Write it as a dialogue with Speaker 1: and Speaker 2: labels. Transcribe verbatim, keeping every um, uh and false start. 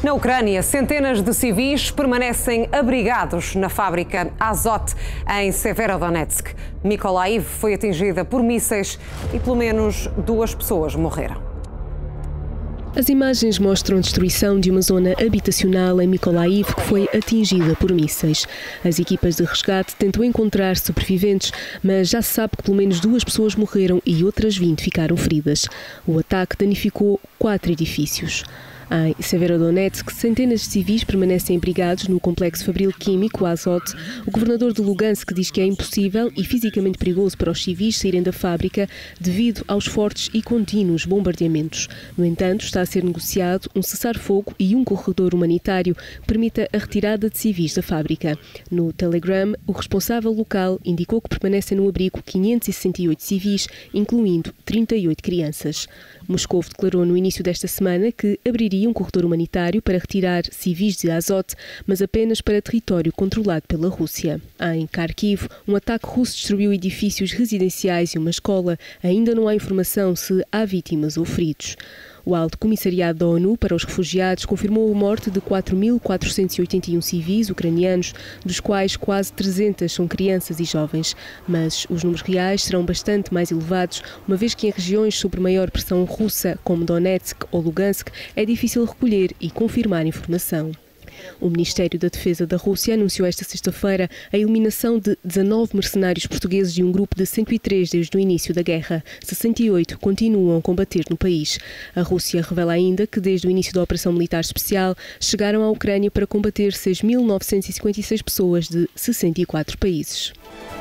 Speaker 1: Na Ucrânia, centenas de civis permanecem abrigados na fábrica Azot, em Severodonetsk. Mykolaiv foi atingida por mísseis e pelo menos duas pessoas morreram.
Speaker 2: As imagens mostram a destruição de uma zona habitacional em Mykolaiv que foi atingida por mísseis. As equipas de resgate tentam encontrar sobreviventes, mas já se sabe que pelo menos duas pessoas morreram e outras vinte ficaram feridas. O ataque danificou quatro edifícios. Em Severodonetsk, centenas de civis permanecem abrigados no complexo fabril químico Azot. O governador de Lugansk diz que é impossível e fisicamente perigoso para os civis saírem da fábrica devido aos fortes e contínuos bombardeamentos. No entanto, está a ser negociado um cessar-fogo e um corredor humanitário que permita a retirada de civis da fábrica. No Telegram, o responsável local indicou que permanecem no abrigo quinhentos e sessenta e oito civis, incluindo trinta e oito crianças. Moscou declarou no início desta semana que abriria um corredor humanitário para retirar civis de Azot, mas apenas para território controlado pela Rússia. Em Kharkiv, um ataque russo destruiu edifícios residenciais e uma escola. Ainda não há informação se há vítimas ou feridos. O Alto Comissariado da ONU para os Refugiados confirmou a morte de quatro mil quatrocentos e oitenta e um civis ucranianos, dos quais quase trezentas são crianças e jovens. Mas os números reais serão bastante mais elevados, uma vez que em regiões sob maior pressão russa, como Donetsk ou Lugansk, é difícil recolher e confirmar informação. O Ministério da Defesa da Rússia anunciou esta sexta-feira a eliminação de dezanove mercenários portugueses e um grupo de cento e três desde o início da guerra. sessenta e oito continuam a combater no país. A Rússia revela ainda que desde o início da operação militar especial chegaram à Ucrânia para combater seis mil novecentos e cinquenta e seis pessoas de sessenta e quatro países.